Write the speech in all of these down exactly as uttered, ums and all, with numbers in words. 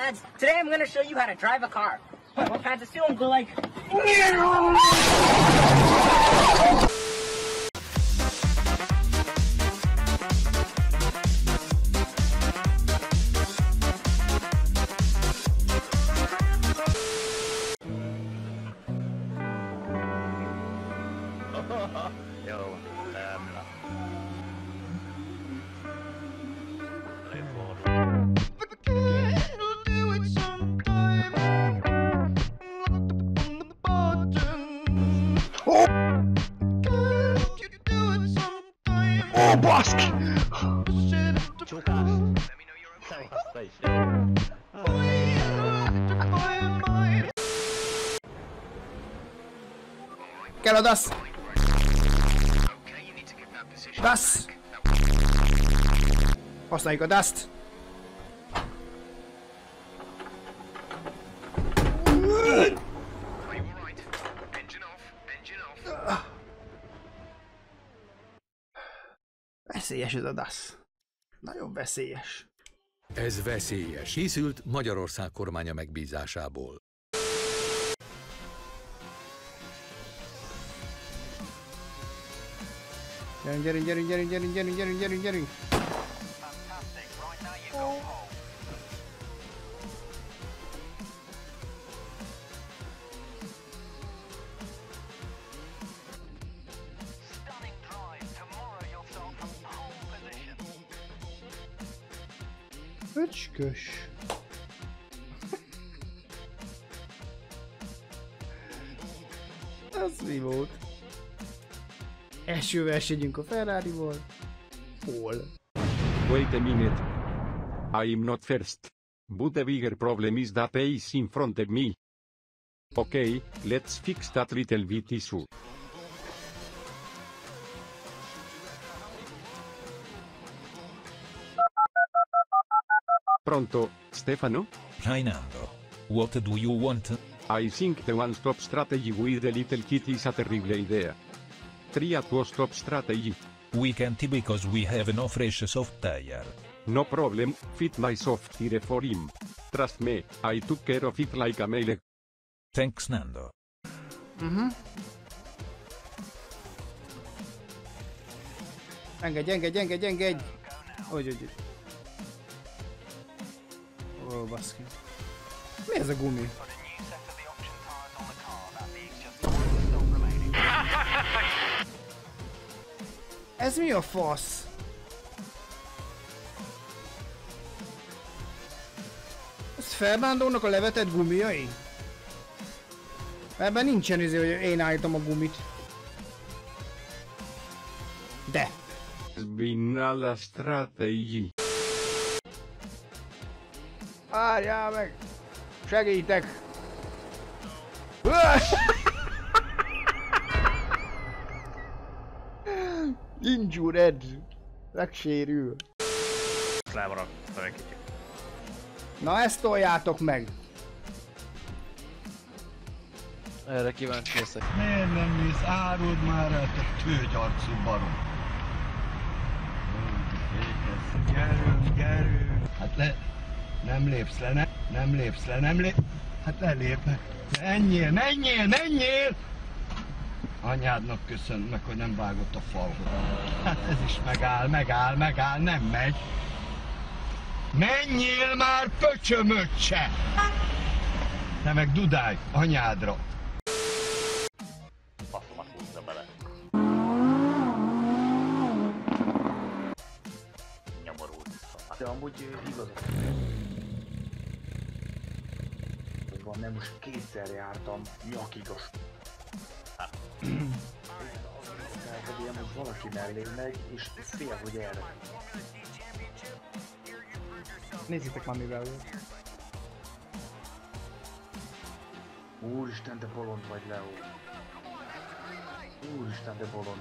lads. Today I'm gonna show you how to drive a car. What kinds of film go like... Joo, lämmö. Ó, baszki! Csukás! Szevaszta is, jó. Kell a dasz! Dasz! Használjuk a daszt! Veszélyes ez a dasz. Nagyon veszélyes. Ez veszélyes. Készült Magyarország kormánya megbízásából. Gyerünk, gyerünk, gyerünk, gyerünk, gyerünk, gyerünk, gyerünk, gyerünk, gyerünk. Öcskös. Az mi volt? Első versenyünk a Ferrari-val. Hol? Wait a minute. I'm not first. But the bigger problem is that ace in front of me. Okay, let's fix that little bit issue. Pronto, Stefano? Rainando. What do you want? I think the one-stop strategy with the little kit is a terrible idea. Try a two-stop strategy. We can't because we have no fresh soft tire. No problem, fit my soft tire for him. Trust me, I took care of it like a male. Thanks, Nando. Mhm. Engedj, engedj, engedj, engedj! Hogy, hogy, hogy. Ó, baszki. Mi ez a gumi? Ez mi a fasz? Ez Fernandónak a levetett gumiai? Ebben nincsen izé, hogy én állítom a gumit. De! Vinala strategy. Várjál meg! Segítek! Injured! Megsérül. Levarak, egy kicsit. Na ezt toljátok meg! Erre kíváncsi leszek. Miért nem mész? Áruld már el, te tőgyarcú barom! Gyerünk, gyerünk! Hát le... Nem lépsz le, ne? Nem lépsz le, nem lép... Hát lelépnek. Menjél, menjél, menjél! Anyádnak köszönöm meg, hogy nem vágott a falhoz. Hát ez is megáll, megáll, megáll, nem megy. Menjél már, pöcsömöccse! Te meg dudálj, anyádra! Faszomat húzza bele. Nyomorult. De amúgy igazat. Van, nem most kétszer jártam nyakig a... Hát. Tehát ilyen, hogy valaki mellé megy, és fél, hogy erre. Nézzétek már mivel volt. Úristen, de bolond vagy, Leo. Úristen, de bolond.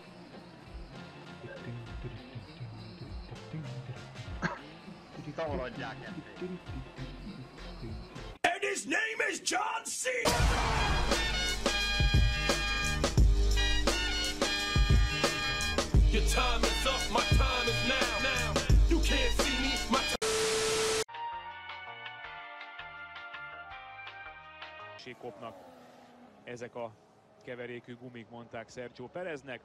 Tavarodják ennél. And his name is John C. Your time is up, my time is now. Now you can't see me, my time. Kopnak ezek a keverékű gumik, mondták Sergio Pereznek.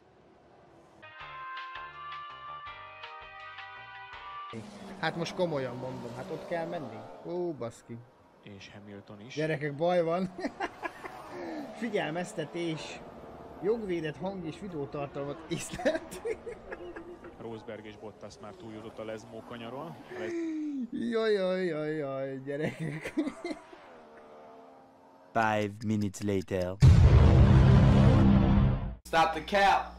Hát most komolyan mondom, hát ott kell menni. Ó, baszki. És Hamilton is. Gyerekek, baj van. Figyelmeztetés. Jogvédett hang és videótartalmat észlelt. Rosberg és Bottas már túljutott a Lesmo kanyaron. Les... Jaj, jaj, jaj, jaj, gyerekek. Five minutes later. Stop the cap!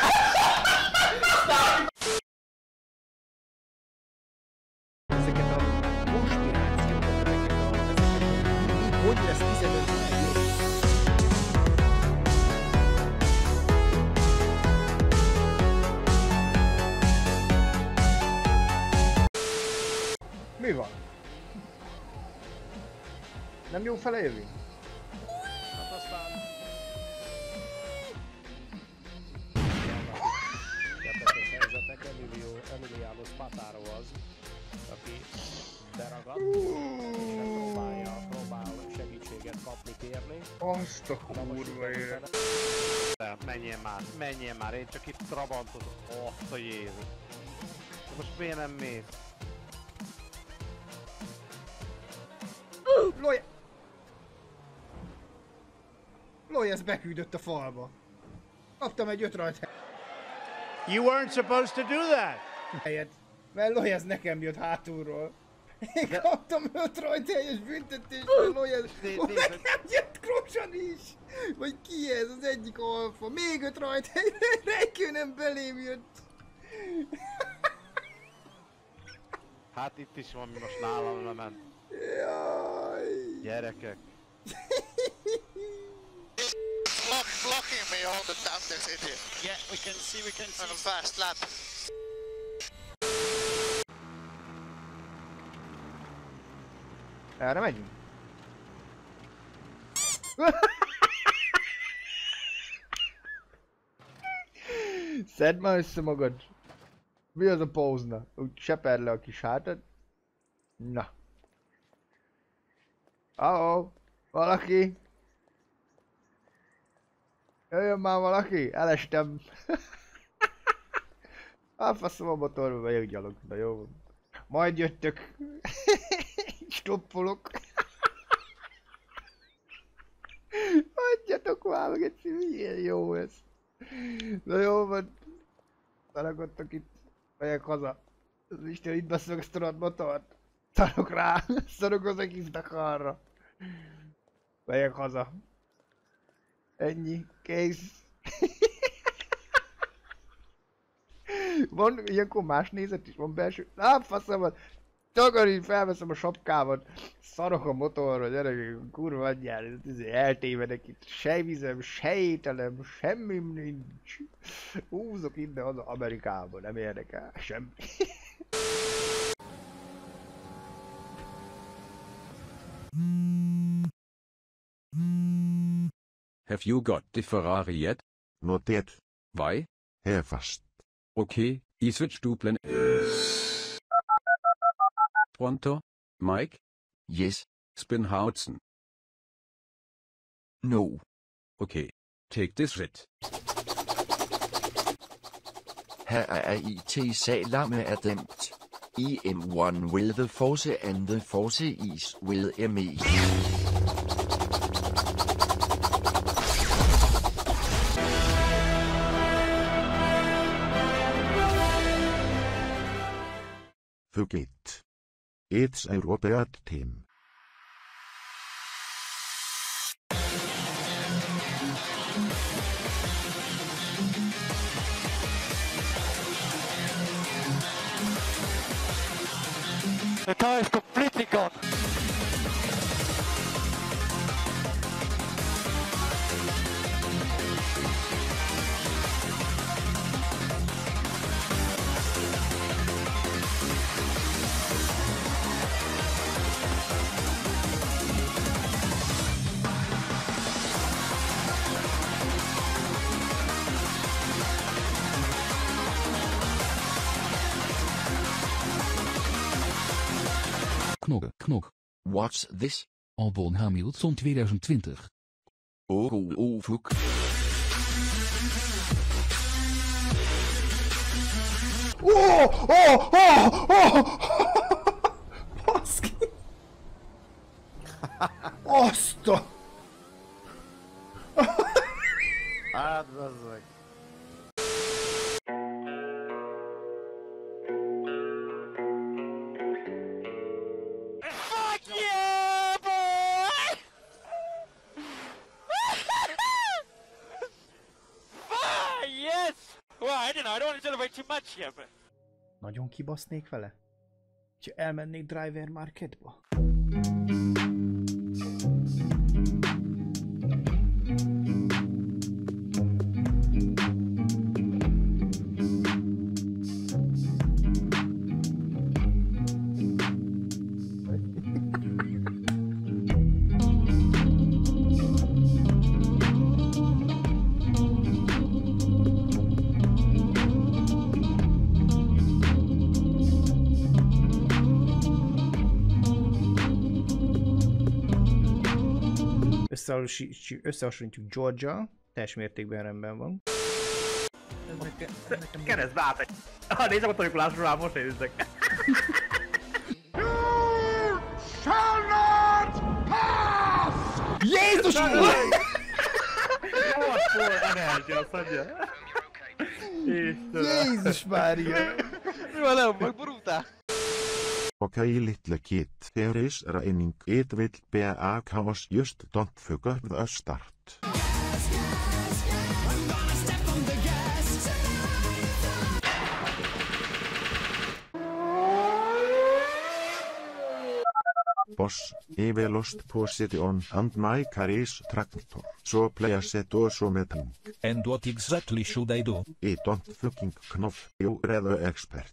Ezeket a konspirációkat, ezeket a... ezeket a... hogy lesz tizenöt Mi van? Nem jó fele jövünk? Hát aztán... Érdekes helyzetek, Emilio, Emiliano Spataro az, aki beragadt, és próbálja, próbál segítséget kapni, kérni. Azt a kurva élet. Menjél már, menjél már, én csak itt trabantozom. Azt a Jézus. Most miért nem mész? Loj... Loj, ez beküldött a falba. Kaptam egy öt rajt You weren't supposed to do that! helyet. Mert Loj, ez nekem jött hátulról. Én kaptam öt rajt helyes büntetést, mert Loj, ez... Nekem jött Grosjean is! Vagy ki ez? Az egyik alfa. Még öt rajt helyre, Räikkönen belém jött. Hát itt is van, most nálam lement. Jaj. Gyerekek. Blocking me all the time, this idiot. Yeah, we can see, we can see. On a fast lap. Erre megyünk? Szedd már össze magad. Mi az a pózna? Úgy seperd le a kis hátad. Na. Oh, valaki? Jöjjön már valaki? Elestem. Elfaszom a motorba, megyek gyalog. Na jó van. Majd jöttök. Stoppolok. Adjatok már meg egy milyen jó ez. Na jó van. Szarakodtok itt. Megyek haza. Az Isten itt basz meg ezt a motort. Szarok rá. Szarok az egész Dakarra. Megyek haza. Ennyi. Kész. Van ilyenkor más nézet is, van belső. Á, faszamat! Takarít, felveszem a sapkámat. Szarok a motorra, gyerekek, kurva adjál, eltévedek itt. Se vizem, se ételem, semmim nincs. Húzok innen az Amerikába, nem érdekel, semmi. Have you got the Ferrari yet? Not yet. Why? Here fast. Okay, I switch to plan. Pronto? Mike? Yes. Spinhausen. No. Okay. Take this red. Her er I T-salamme er dømt. I M one will the force and the force is will me. Forget. It's a Robert team. The car is completely gone. Knogge, knog. What's this? Albon Hamilton twintig twintig. Oh, oh, oh, fuck. Oh, oh, oh, oh! Baszki! Azt a... Hát, bazzeg. Fuck yeah, boy! Ah, yes! Well, I don't know, I don't want to celebrate too much here, but... Nagyon kibasznék vele? Ha elmennék Driver Marketba? Összehasonlítjuk Georgia, teljes mértékben rendben van. Keresztbe át egy... Ha nézem, ott vagyok rá, most nézzek. Shall not pass! Jézus! What for energy, azt mondja. Jézus Mária! Mi van, Leon, megborultál? Okej, lille kid, there is regning. It will be a chaos, just don't fuck up the start. Boss, I lost position and my car is tractor, so please set also me tank. And what exactly should I do? I don't fucking know, you're the expert.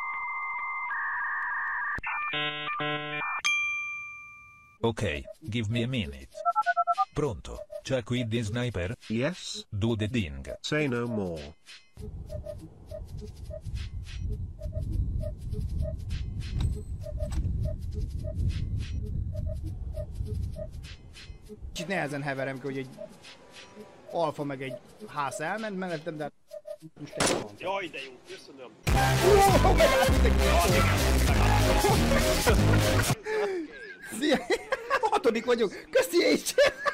Okay, give me a minute. Pronto, check with the sniper? Yes. Do the thing. Say no more. Kicsit nehezen heverem ki, hogy egy alfa meg egy ház elment mellettem, de most egy van. Jaj, de jó, köszönöm. Oh, Szia! Hatodik vagyok! Köszi és!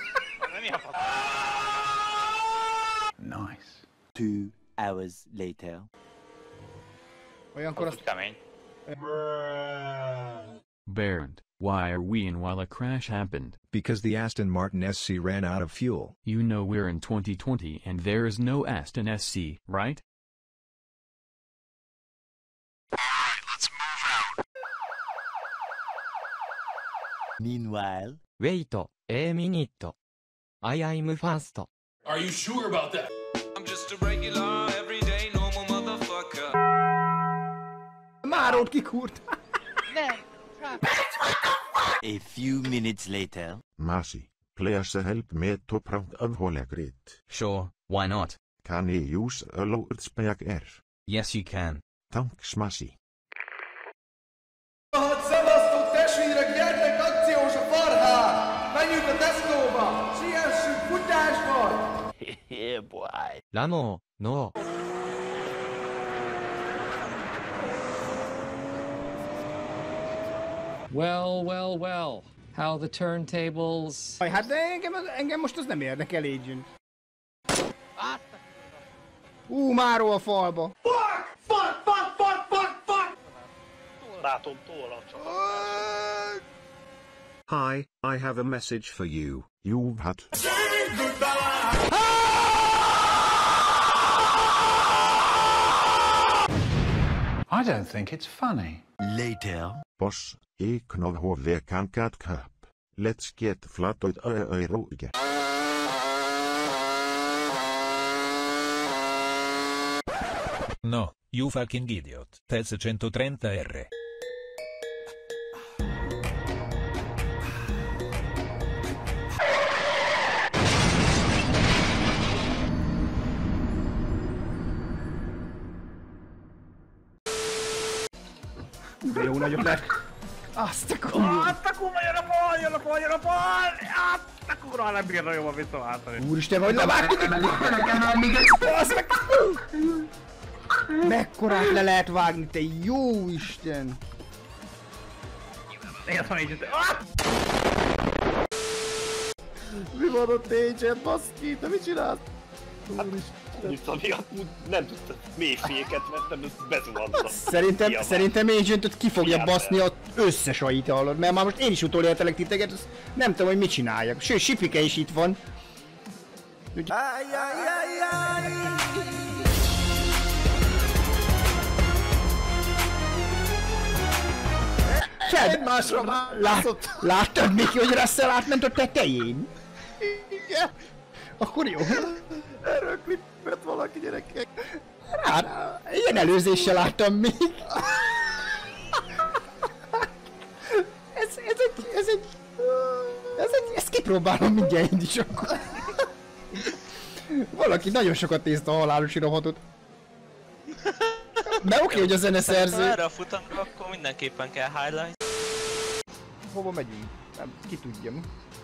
Nice. Two hours later. Olyankor azt... kemény. Bernd, why are we in while a crash happened? Because the Aston Martin S C ran out of fuel. You know we're in twenty twenty and there is no Aston S C, right? Alright, let's move out. Meanwhile. Wait a minute. I am fast. Are you sure about that? I'm just a regular, everyday, normal motherfucker. Márót kikúrt! Nem! A few minutes later. Masi, please help me to proud of Holy Grid. Sure, why not? Can I use a loudspeaker? Yes you can. Thanks, Masi. Szevasztok testvérek, gyertek akciós a farhá! Menjünk a Tesco-ba! Siessünk futásba! Yeah, boy. Ramo, no. Well, well, well. How the turntables... Aj, hát de engem, engem most az nem érdekel, Agent. Ú, Máró a falba. Fuck! Fuck! Fuck! Fuck! Fuck! Fuck! Látom, tól csak. Hi, I have a message for you. You've had... Say goodbye! I don't think it's funny. Later. Boss, I know how we can get cup. Let's get flattered a roge. No, you fucking idiot. That's one thirty R. De jó nagyok lett. Azt a kurva. Azt a kurva jön a baj! jön a fal, jön a fal! Hát, a kurva nem bírna jobban visszaváltani. Úristen, hogy levágtuk! Basz meg! Mekkorát le lehet vágni, te jó Isten! Ez van így, mi van ott Agent, baszki? Te mit csinálsz? Úristen. Miatt nem tudta mélyféket, mert nem bezuhantam. Szerintem, szerintem Agentot ki fogja baszni az összes ajit, hallod? Mert már most én is utolértelek titeket, azt nem tudom, hogy mit csináljak. Sőt, Sipike is itt van. Úgy... Fed! Másra már látott. Láttad, Miki, hogy Russell átment a tetején? Igen. Akkor jó. Erről klippet valaki, gyerekek. Hát, ilyen előzéssel láttam még. Ez, ez egy, ez egy, ez egy, ezt kipróbálom mindjárt én is akkor. Valaki nagyon sokat nézte a halálosi robotot. De oké, okay, hogy a zeneszerző. Ha erre a futamra, akkor mindenképpen kell highlight. Hova megyünk? Nem, ki tudjam.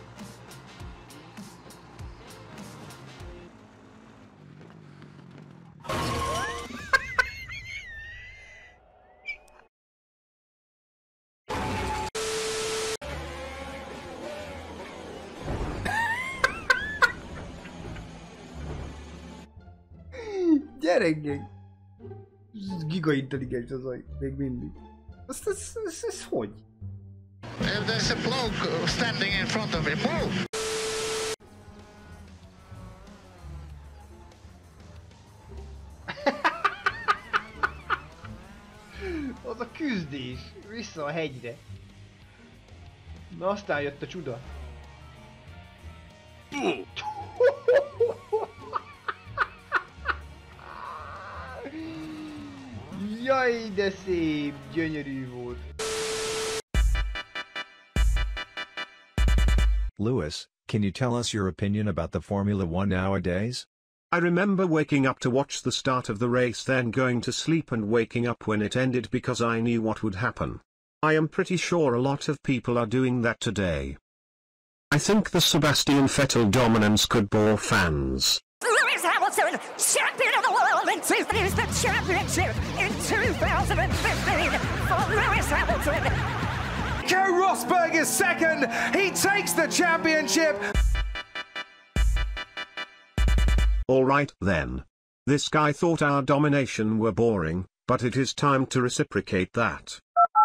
Gyerekek! Giga intelligens az aj, még mindig. Azt, ez, ez, ez hogy? If there's a bloke standing in front of me, move! Az a küzdés, vissza a hegyre. Na aztán jött a csuda. Jaj, de szép, gyönyörű volt. Lewis, can you tell us your opinion about the Formula One nowadays? I remember waking up to watch the start of the race, then going to sleep and waking up when it ended because I knew what would happen. I am pretty sure a lot of people are doing that today. I think the Sebastian Vettel dominance could bore fans. Lewis Hamilton, champion of the world, and to lose the championship in two thousand fifteen for Lewis Hamilton. Nico Rosberg is second. He takes the championship. Alright then. This guy thought our domination were boring, but it is time to reciprocate that.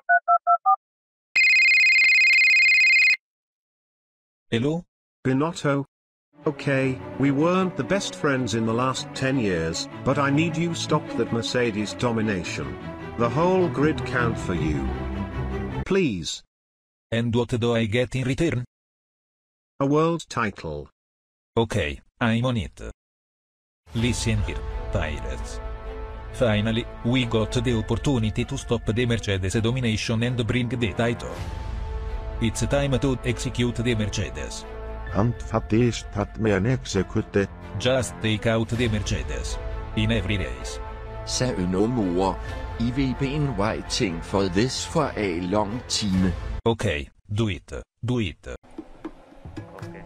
Hello? Binotto? Okay, we weren't the best friends in the last ten years, but I need you stop that Mercedes domination. The whole grid count for you. Please. And what do I get in return? A world title. Okay, I'm on it. Listen here, pirates. Finally, we got the opportunity to stop the Mercedes domination and bring the title. It's time to execute the Mercedes. And fattistat me an execute. Just take out the Mercedes. In every race. Sagde no more. I V been waiting for this for a long time. Okay, do it, do it. Okay.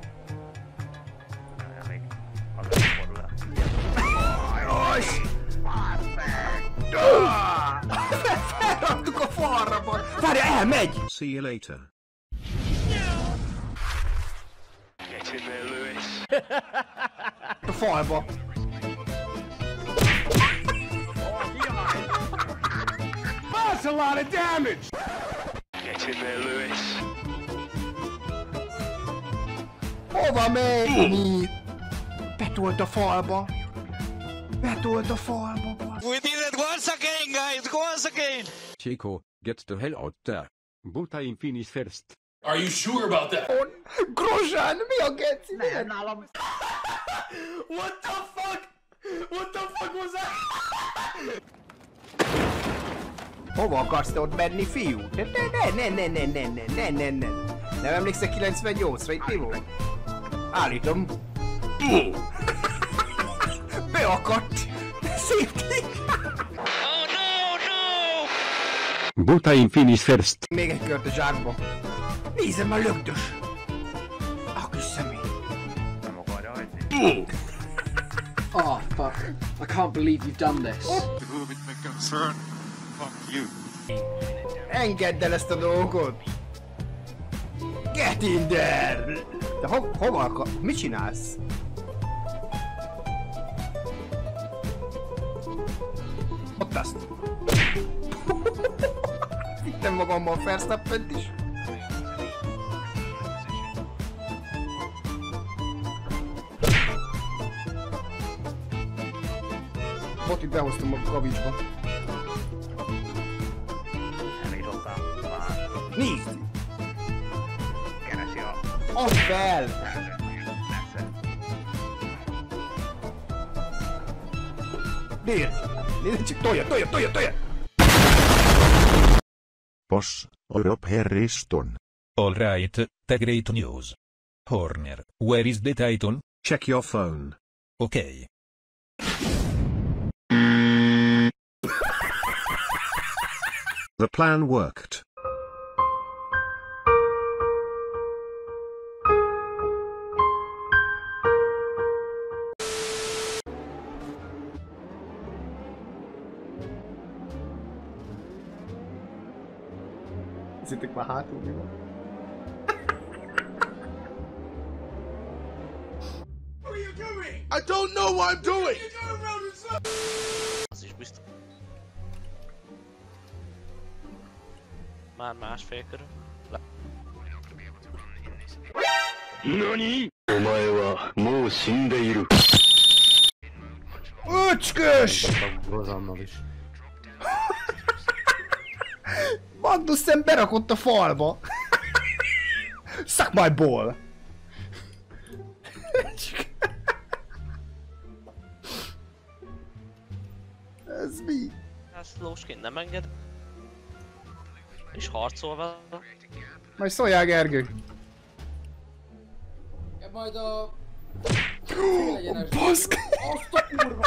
Felraktuk a falra, várja, elmegy! See you later. Get in there, Lewis. A falba. That's a lot of damage. Get in there, Lewis. Hova megy? Betolt a falba. Betolt a falba. We did it once again, guys, once again. Chico, get the hell out there. But I finish first. Are you sure about that? Grosjean, mi a geci? Nem, nálam. What the fuck? What the fuck was that? Hova akarsz te ott menni, fiú? Ne, ne, ne, ne, ne, ne, ne, ne, ne. Nem emlékszel kilencvennyolcra, itt mi volt? Állítom. Beakadt. Szépték. Oh no, no! But I finish first. Még egy kört a zsákba. Nézem már lögdös! A kis személy! Nem akarja hagyni. Oh, fuck. I can't believe you've done this. Fuck you. Engedd el ezt a dolgot! Get in there! De ho hova akar... Mit csinálsz? Ott azt! Vittem magammal a Verstappent is! Botit behoztam a kavicsba. Elítottam már. Nézd! Keresi a... Add fel! Nézd! Nézd csak, tolja, tolja, tolja, tolja! Boss, Europe Harrison. Alright, the great news. Horner, where is the Titan? Check your phone. Okay. The plan worked. Nézzétek már hátul, mi van? What are you doing? I don't know what I'm doing! Az is biztos. Már másfél körül. Nani? Omae wa mou shindeiru. Öcskös! Rozannal is. Magnussen berakott a falba! Suck my ball! Ez mi? Ezt lósként nem enged. És harcol vele. Majd szóljál, Gergő! Ja, majd a... A baszk! Azt a kurva!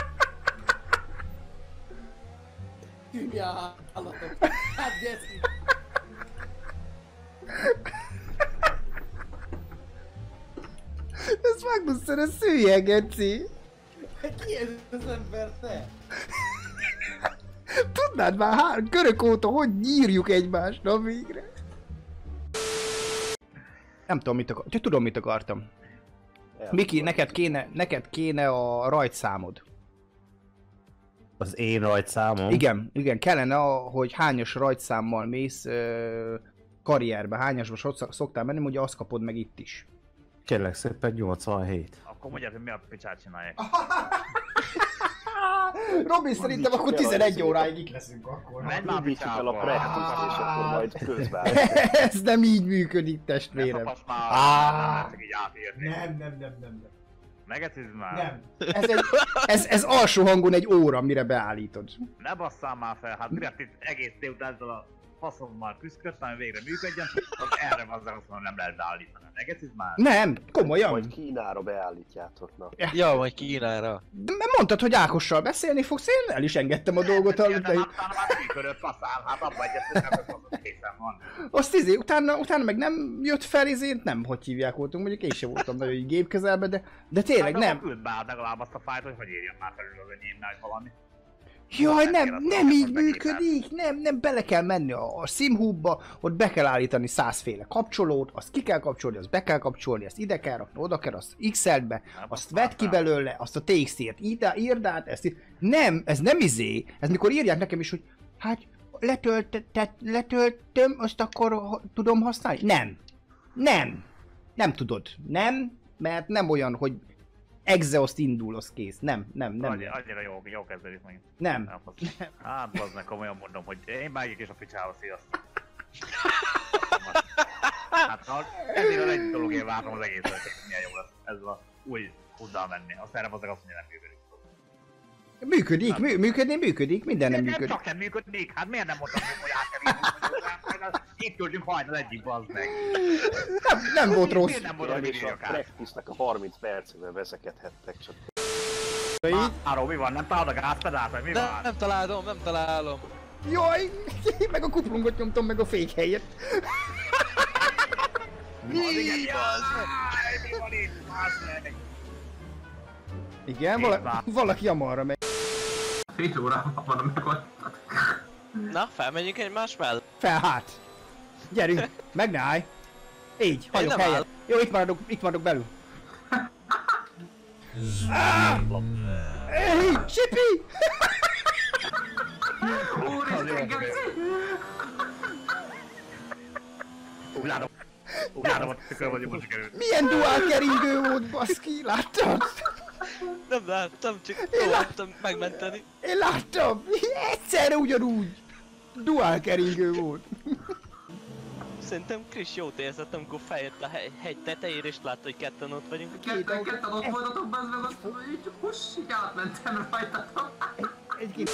Hülye állatok! Hát geci! Ez Magnussen, ez szülje, geci! Ki ez az ember, te? Tudnád már három körök óta, hogy nyírjuk egymást, na végre? Nem tudom, mit akar... Tudom, mit akartam. Miki, neked kéne, neked kéne a rajtszámod. Az én rajtszámom? Igen, igen, kellene, hogy hányas rajtszámmal mész ö, karrierbe, hányasba so- szoktál menni, ugye azt kapod meg itt is. Kérlek szépen nyolcvanhét. Akkor mondjad, hogy mi a picsát csinálják. Robi, szerintem akkor tizenegy óráig itt leszünk akkor. Menj már el a practice, és akkor majd közben. Ez nem így működik, testvérem. Ne már, nem így átérni. Nem, nem, nem, nem, nem. Megetizd már. Nem. Ez, egy, ez, ez alsó hangon egy óra, mire beállítod. Ne basszál már fel, hát direkt itt egész délután ezzel a faszommal küzdködtem, hogy végre működjön, az erre bazzál azt mondom, nem lehet beállítani. Megetizd már. Nem, komolyan. Majd Kínára beállítjátok, na. Ja, majd Kínára. De mert mondtad, hogy Ákossal beszélni fogsz, én el is engedtem a dolgot. De utána már működött, faszál, hát abba egyet, hogy készen van. Azt izé, utána, utána meg nem jött fel izént, nem, hogy hívják voltunk, mondjuk én sem voltam nagyon így gépkezelben, de, de tényleg hát, nem. Küld be legalább azt a fájt, hogy hogy írjam már felül az enyémnál, hogy valami. Jaj, nem, nem így működik, nem, nem, bele kell menni a, a SimHubba, ott be kell állítani százféle kapcsolót, azt ki kell kapcsolni, azt be kell kapcsolni, azt ide kell rakni, oda kell, azt X L-be, be, azt vedd ki belőle, azt a té iksz té-t írd át, ezt így. Nem, ez nem izé, ez mikor írják nekem is, hogy hát letöltet, letöltöm, azt akkor tudom használni? Nem, nem, nem tudod, nem, mert nem olyan, hogy Exeoszt indul, az kész. Nem, nem, nem. Annyira, annyira jó, jó kezdődik meg. Nem. nem hát, bazd meg, komolyan mondom, hogy én megyek is a picsába, sziasztok. Hát ezért az egy dologért várom az egészet, hogy milyen jó lesz ezzel a új huddal menni. Azt erre bazdmeg azt mondja, nem működik. Működik, mű, működni, működik, minden nem működik. Csak nem működik, hát miért nem mondtam, hogy át kell írni, itt küldjünk hajnal egyik, bazd meg. Nem, nem volt rossz. Miért nem mondom, hogy És a practice-nek a harminc percében veszekedhettek csak. Áró, mi van? Nem találod a gázpedált, vagy mi van? Nem, nem találom, nem találom. Jaj, meg a kuplungot nyomtam meg a fékhelyet. Mi? Mi van itt? Baszd meg! Igen, vala, valaki amarra megy. Fél óra van a megoldtat. Na, felmegyünk egymás mellé? Fel hát! Gyerünk, meg ne állj! Így, hagyok nem helyet. áll. Jó, itt maradok, itt maradok belül. Éj, Sipi! Úristen, Geci! Látom, látom, hogy tükör vagyok, most sikerült. Milyen duál keringő volt, baszki, láttad? Nem láttam, csak próbáltam megmenteni. Én láttam! Egyszerre ugyanúgy! Duál keringő volt. Szerintem Chris jót érzett, amikor feljött a hegy, hegy tetejére és látta, hogy ketten ott vagyunk. Ketten, ketten ott voltatok, bazd meg, azt mondom, hogy így huss, így átmentem rajtatok. Egy-két...